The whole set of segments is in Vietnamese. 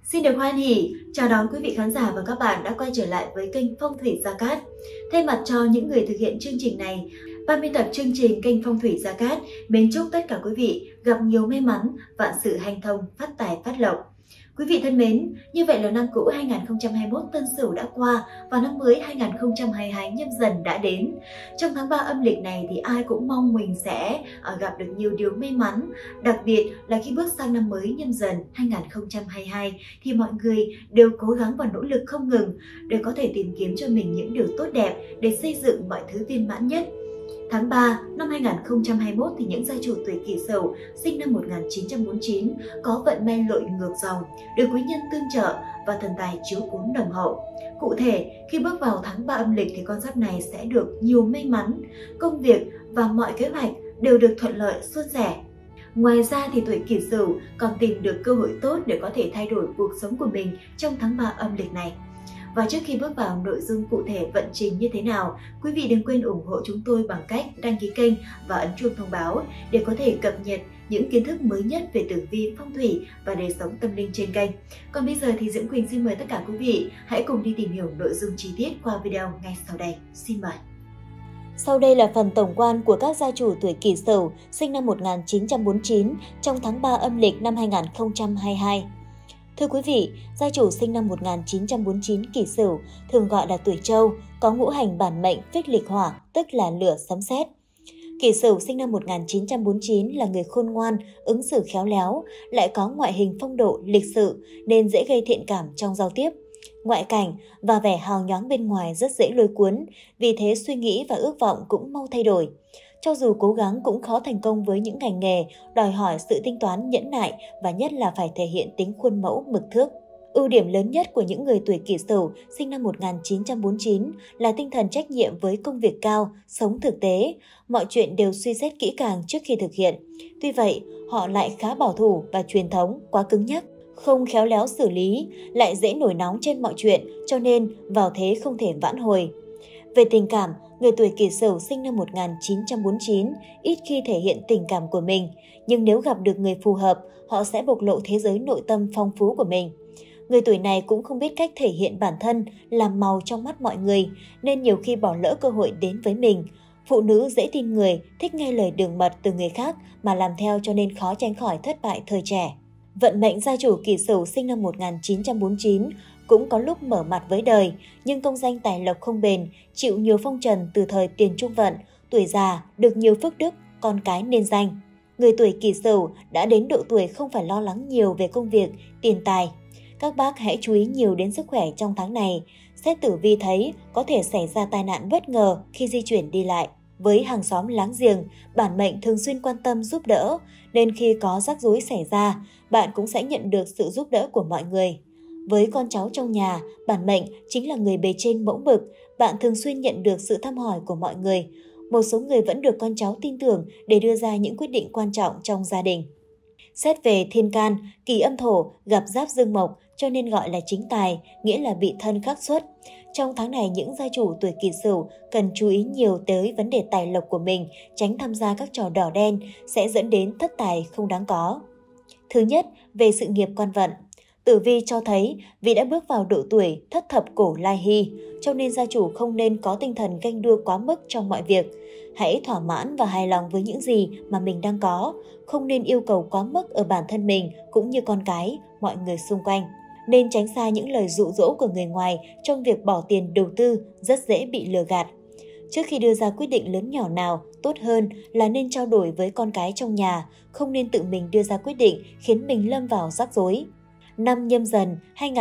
Xin được hoan hỉ chào đón quý vị khán giả và các bạn đã quay trở lại với kênh Phong thủy Gia Cát. Thay mặt cho những người thực hiện chương trình này, ban biên tập chương trình kênh Phong thủy Gia Cát mến chúc tất cả quý vị gặp nhiều may mắn, vạn sự hanh thông, phát tài phát lộc. Quý vị thân mến, như vậy là năm cũ 2021 Tân Sửu đã qua và năm mới 2022 Nhâm Dần đã đến. Trong tháng 3 âm lịch này thì ai cũng mong mình sẽ gặp được nhiều điều may mắn. Đặc biệt là khi bước sang năm mới Nhâm Dần 2022 thì mọi người đều cố gắng và nỗ lực không ngừng để có thể tìm kiếm cho mình những điều tốt đẹp để xây dựng mọi thứ viên mãn nhất. Tháng 3 năm 2021 thì những gia chủ tuổi Kỷ Sửu sinh năm 1949 có vận may lội ngược dòng, được quý nhân tương trợ và thần tài chiếu cố nồng hậu. Cụ thể, khi bước vào tháng 3 âm lịch thì con giáp này sẽ được nhiều may mắn, công việc và mọi kế hoạch đều được thuận lợi suôn sẻ. Ngoài ra thì tuổi Kỷ Sửu còn tìm được cơ hội tốt để có thể thay đổi cuộc sống của mình trong tháng 3 âm lịch này. Và trước khi bước vào nội dung cụ thể vận trình như thế nào, quý vị đừng quên ủng hộ chúng tôi bằng cách đăng ký kênh và ấn chuông thông báo để có thể cập nhật những kiến thức mới nhất về tử vi, phong thủy và đời sống tâm linh trên kênh. Còn bây giờ thì Diễm Quỳnh xin mời tất cả quý vị hãy cùng đi tìm hiểu nội dung chi tiết qua video ngay sau đây. Xin mời! Sau đây là phần tổng quan của các gia chủ tuổi Kỷ Sửu sinh năm 1949 trong tháng 3 âm lịch năm 2022. Thưa quý vị, gia chủ sinh năm 1949 Kỷ Sửu thường gọi là tuổi Trâu, có ngũ hành bản mệnh phích lịch hỏa, tức là lửa sấm sét. Kỷ Sửu sinh năm 1949 là người khôn ngoan, ứng xử khéo léo, lại có ngoại hình phong độ, lịch sự nên dễ gây thiện cảm trong giao tiếp. Ngoại cảnh và vẻ hào nhoáng bên ngoài rất dễ lôi cuốn, vì thế suy nghĩ và ước vọng cũng mau thay đổi. Cho dù cố gắng cũng khó thành công với những ngành nghề đòi hỏi sự tính toán nhẫn nại và nhất là phải thể hiện tính khuôn mẫu mực thước. Ưu điểm lớn nhất của những người tuổi Kỷ Sửu sinh năm 1949 là tinh thần trách nhiệm với công việc cao, sống thực tế, mọi chuyện đều suy xét kỹ càng trước khi thực hiện. Tuy vậy, họ lại khá bảo thủ và truyền thống, quá cứng nhắc, không khéo léo xử lý, lại dễ nổi nóng trên mọi chuyện, cho nên vào thế không thể vãn hồi. Về tình cảm, người tuổi Kỷ Sửu sinh năm 1949 ít khi thể hiện tình cảm của mình, nhưng nếu gặp được người phù hợp, họ sẽ bộc lộ thế giới nội tâm phong phú của mình. Người tuổi này cũng không biết cách thể hiện bản thân, làm màu trong mắt mọi người, nên nhiều khi bỏ lỡ cơ hội đến với mình. Phụ nữ dễ tin người, thích nghe lời đường mật từ người khác mà làm theo, cho nên khó tránh khỏi thất bại thời trẻ. Vận mệnh gia chủ Kỷ Sửu sinh năm 1949 cũng có lúc mở mặt với đời, nhưng công danh tài lộc không bền, chịu nhiều phong trần từ thời tiền trung vận, tuổi già được nhiều phước đức, con cái nên danh. Người tuổi Kỷ Sửu đã đến độ tuổi không phải lo lắng nhiều về công việc, tiền tài. Các bác hãy chú ý nhiều đến sức khỏe trong tháng này. Xét tử vi thấy có thể xảy ra tai nạn bất ngờ khi di chuyển đi lại. Với hàng xóm láng giềng, bản mệnh thường xuyên quan tâm giúp đỡ, nên khi có rắc rối xảy ra, bạn cũng sẽ nhận được sự giúp đỡ của mọi người. Với con cháu trong nhà, bản mệnh chính là người bề trên mẫu mực, bạn thường xuyên nhận được sự thăm hỏi của mọi người. Một số người vẫn được con cháu tin tưởng để đưa ra những quyết định quan trọng trong gia đình. Xét về thiên can, Kỷ Âm Thổ gặp giáp Dương Mộc cho nên gọi là chính tài, nghĩa là bị thân khắc xuất. Trong tháng này, những gia chủ tuổi Kỷ Sửu cần chú ý nhiều tới vấn đề tài lộc của mình, tránh tham gia các trò đỏ đen sẽ dẫn đến thất tài không đáng có. Thứ nhất, về sự nghiệp quan vận. Tử vi cho thấy vì đã bước vào độ tuổi thất thập cổ lai hy, cho nên gia chủ không nên có tinh thần ganh đua quá mức trong mọi việc. Hãy thỏa mãn và hài lòng với những gì mà mình đang có, không nên yêu cầu quá mức ở bản thân mình cũng như con cái, mọi người xung quanh. Nên tránh xa những lời dụ dỗ của người ngoài trong việc bỏ tiền đầu tư, rất dễ bị lừa gạt. Trước khi đưa ra quyết định lớn nhỏ nào, tốt hơn là nên trao đổi với con cái trong nhà, không nên tự mình đưa ra quyết định khiến mình lâm vào rắc rối. Năm Nhâm Dần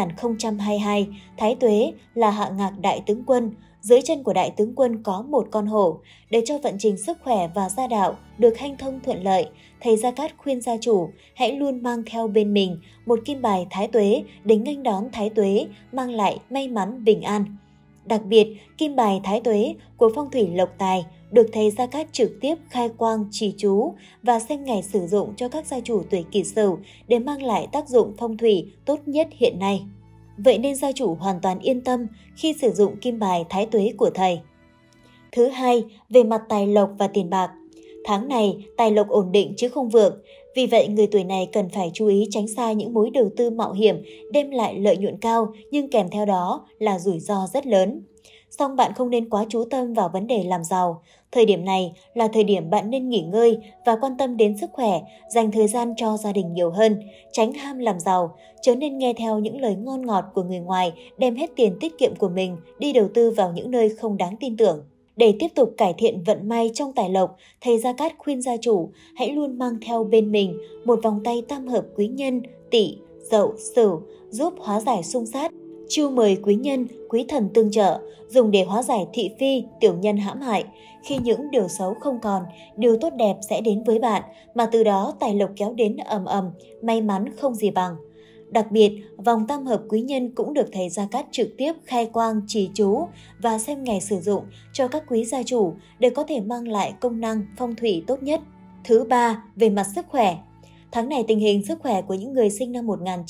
2022, Thái Tuế là hạ ngạc đại tướng quân. Dưới chân của đại tướng quân có một con hổ. Để cho vận trình sức khỏe và gia đạo được hanh thông thuận lợi, thầy Gia Cát khuyên gia chủ hãy luôn mang theo bên mình một kim bài Thái Tuế để nghênh đón Thái Tuế, mang lại may mắn bình an. Đặc biệt, kim bài Thái Tuế của phong thủy lộc tài được thầy Gia Cát trực tiếp khai quang trì chú và xem ngày sử dụng cho các gia chủ tuổi Kỷ Sửu để mang lại tác dụng phong thủy tốt nhất hiện nay. Vậy nên gia chủ hoàn toàn yên tâm khi sử dụng kim bài Thái Tuế của thầy. Thứ hai, về mặt tài lộc và tiền bạc. Tháng này, tài lộc ổn định chứ không vượng. Vì vậy, người tuổi này cần phải chú ý tránh xa những mối đầu tư mạo hiểm đem lại lợi nhuận cao nhưng kèm theo đó là rủi ro rất lớn. Song bạn không nên quá chú tâm vào vấn đề làm giàu. Thời điểm này là thời điểm bạn nên nghỉ ngơi và quan tâm đến sức khỏe, dành thời gian cho gia đình nhiều hơn, tránh ham làm giàu, chớ nên nghe theo những lời ngon ngọt của người ngoài, đem hết tiền tiết kiệm của mình đi đầu tư vào những nơi không đáng tin tưởng. Để tiếp tục cải thiện vận may trong tài lộc, thầy Gia Cát khuyên gia chủ hãy luôn mang theo bên mình một vòng tay tam hợp quý nhân, Tỵ, Dậu, Sửu, giúp hóa giải xung sát. Chiêu mời quý nhân, quý thần tương trợ, dùng để hóa giải thị phi, tiểu nhân hãm hại. Khi những điều xấu không còn, điều tốt đẹp sẽ đến với bạn, mà từ đó tài lộc kéo đến ầm ầm, may mắn không gì bằng. Đặc biệt, vòng tam hợp quý nhân cũng được thầy Gia Cát trực tiếp khai quang trì chú và xem ngày sử dụng cho các quý gia chủ để có thể mang lại công năng phong thủy tốt nhất. Thứ ba, về mặt sức khỏe. Tháng này tình hình sức khỏe của những người sinh năm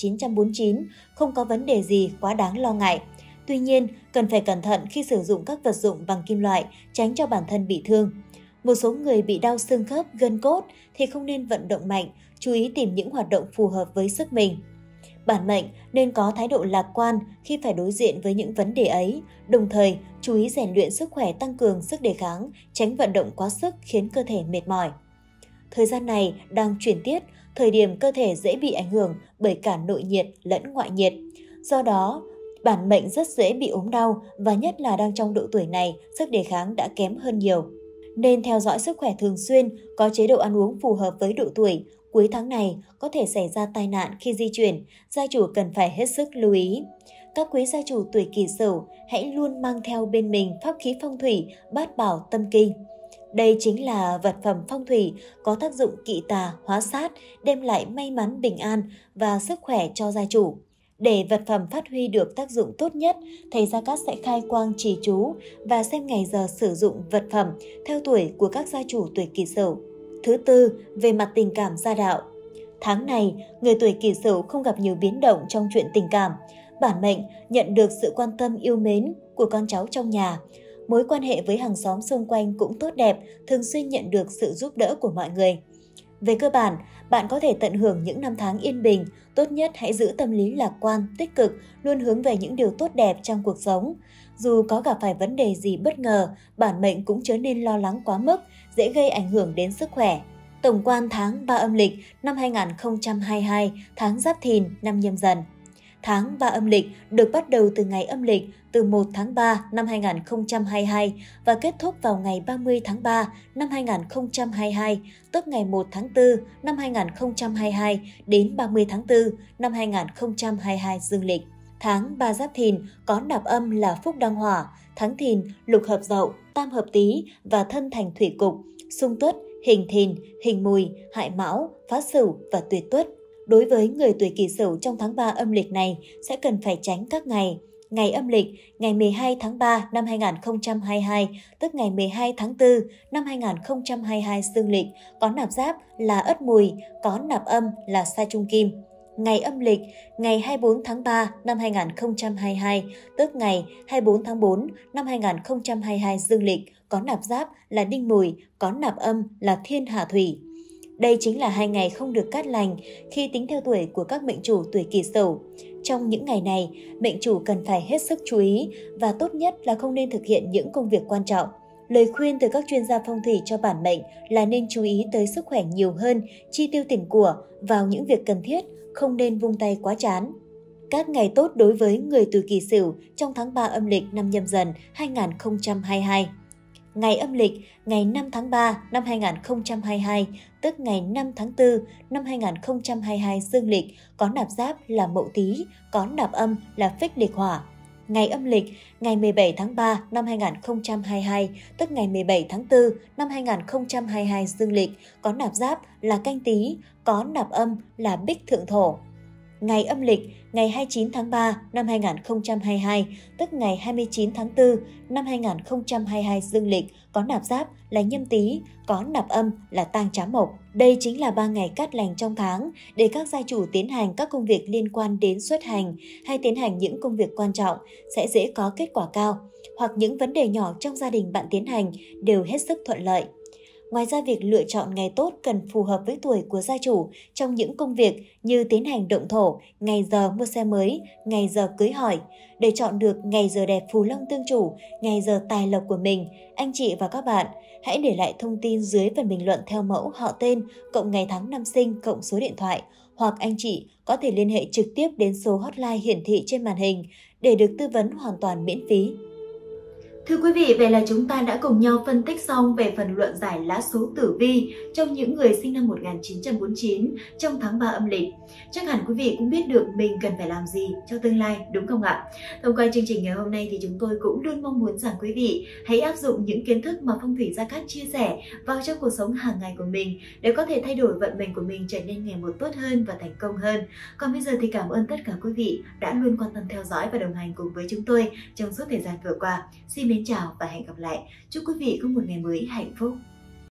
1949 không có vấn đề gì quá đáng lo ngại. Tuy nhiên, cần phải cẩn thận khi sử dụng các vật dụng bằng kim loại, tránh cho bản thân bị thương. Một số người bị đau xương khớp, gân cốt thì không nên vận động mạnh, chú ý tìm những hoạt động phù hợp với sức mình. Bản mệnh nên có thái độ lạc quan khi phải đối diện với những vấn đề ấy, đồng thời chú ý rèn luyện sức khỏe, tăng cường sức đề kháng, tránh vận động quá sức khiến cơ thể mệt mỏi. Thời gian này đang chuyển tiết, thời điểm cơ thể dễ bị ảnh hưởng bởi cả nội nhiệt lẫn ngoại nhiệt. Do đó, bản mệnh rất dễ bị ốm đau và nhất là đang trong độ tuổi này, sức đề kháng đã kém hơn nhiều. Nên theo dõi sức khỏe thường xuyên, có chế độ ăn uống phù hợp với độ tuổi. Cuối tháng này có thể xảy ra tai nạn khi di chuyển, gia chủ cần phải hết sức lưu ý. Các quý gia chủ tuổi Kỷ Sửu hãy luôn mang theo bên mình pháp khí phong thủy Bát Bảo Tâm Kinh. Đây chính là vật phẩm phong thủy có tác dụng kỵ tà, hóa sát, đem lại may mắn, bình an và sức khỏe cho gia chủ. Để vật phẩm phát huy được tác dụng tốt nhất, thầy Gia Cát sẽ khai quang trì chú và xem ngày giờ sử dụng vật phẩm theo tuổi của các gia chủ tuổi Kỷ Sửu. Thứ tư, về mặt tình cảm gia đạo. Tháng này, người tuổi Kỷ Sửu không gặp nhiều biến động trong chuyện tình cảm. Bản mệnh nhận được sự quan tâm yêu mến của con cháu trong nhà. Mối quan hệ với hàng xóm xung quanh cũng tốt đẹp, thường xuyên nhận được sự giúp đỡ của mọi người. Về cơ bản, bạn có thể tận hưởng những năm tháng yên bình, tốt nhất hãy giữ tâm lý lạc quan, tích cực, luôn hướng về những điều tốt đẹp trong cuộc sống. Dù có gặp phải vấn đề gì bất ngờ, bản mệnh cũng chớ nên lo lắng quá mức, dễ gây ảnh hưởng đến sức khỏe. Tổng quan tháng 3 âm lịch năm 2022, tháng Giáp Thìn năm Nhâm Dần. Tháng 3 âm lịch được bắt đầu từ ngày âm lịch từ 1 tháng 3 năm 2022 và kết thúc vào ngày 30 tháng 3 năm 2022, tức ngày 1 tháng 4 năm 2022 đến 30 tháng 4 năm 2022 dương lịch. Tháng 3 Giáp Thìn có nạp âm là Phúc Đăng Hỏa, tháng Thìn lục hợp Dậu, tam hợp Tý và thân thành thủy cục, xung Tuất, hình Thìn, hình Mùi, hại Mão, phá Sửu và tuyệt Tuất. Đối với người tuổi Kỷ Sửu trong tháng 3 âm lịch này sẽ cần phải tránh các ngày. Ngày âm lịch, ngày 12 tháng 3 năm 2022, tức ngày 12 tháng 4 năm 2022 dương lịch, có nạp giáp là Ất Mùi, có nạp âm là Sa Trung Kim. Ngày âm lịch, ngày 24 tháng 3 năm 2022, tức ngày 24 tháng 4 năm 2022 dương lịch, có nạp giáp là Đinh Mùi, có nạp âm là Thiên Hà Thủy. Đây chính là 2 ngày không được cát lành khi tính theo tuổi của các mệnh chủ tuổi Kỷ Sửu. Trong những ngày này, mệnh chủ cần phải hết sức chú ý và tốt nhất là không nên thực hiện những công việc quan trọng. Lời khuyên từ các chuyên gia phong thủy cho bản mệnh là nên chú ý tới sức khỏe nhiều hơn, chi tiêu tiền của vào những việc cần thiết, không nên vung tay quá chán. Các ngày tốt đối với người tuổi Kỷ Sửu trong tháng 3 âm lịch năm Nhâm Dần 2022. Ngày âm lịch, ngày 5 tháng 3 năm 2022, tức ngày 5 tháng 4 năm 2022 dương lịch, có nạp giáp là Mậu Tý, có nạp âm là Phích Lịch Hỏa. Ngày âm lịch, ngày 17 tháng 3 năm 2022, tức ngày 17 tháng 4 năm 2022 dương lịch, có nạp giáp là Canh Tý, có nạp âm là Bích Thượng Thổ. Ngày âm lịch, ngày 29 tháng 3 năm 2022, tức ngày 29 tháng 4 năm 2022 dương lịch, có nạp giáp là Nhâm Tý, có nạp âm là Tang Trá Mộc. Đây chính là 3 ngày cát lành trong tháng để các gia chủ tiến hành các công việc liên quan đến xuất hành hay tiến hành những công việc quan trọng sẽ dễ có kết quả cao, hoặc những vấn đề nhỏ trong gia đình bạn tiến hành đều hết sức thuận lợi. Ngoài ra, việc lựa chọn ngày tốt cần phù hợp với tuổi của gia chủ trong những công việc như tiến hành động thổ, ngày giờ mua xe mới, ngày giờ cưới hỏi. Để chọn được ngày giờ đẹp phù long tương chủ, ngày giờ tài lộc của mình, anh chị và các bạn hãy để lại thông tin dưới phần bình luận theo mẫu họ tên, cộng ngày tháng năm sinh, cộng số điện thoại. Hoặc anh chị có thể liên hệ trực tiếp đến số hotline hiển thị trên màn hình để được tư vấn hoàn toàn miễn phí. Thưa quý vị, vậy là chúng ta đã cùng nhau phân tích xong về phần luận giải lá số tử vi trong những người sinh năm 1949 trong tháng 3 âm lịch. Chắc hẳn quý vị cũng biết được mình cần phải làm gì cho tương lai, đúng không ạ? Thông qua chương trình ngày hôm nay thì chúng tôi cũng luôn mong muốn rằng quý vị hãy áp dụng những kiến thức mà Phong thủy Gia Cát chia sẻ vào trong cuộc sống hàng ngày của mình để có thể thay đổi vận mệnh của mình trở nên ngày một tốt hơn và thành công hơn. Còn bây giờ thì cảm ơn tất cả quý vị đã luôn quan tâm theo dõi và đồng hành cùng với chúng tôi trong suốt thời gian vừa qua. Xin mến chào và hẹn gặp lại. Chúc quý vị có một ngày mới hạnh phúc.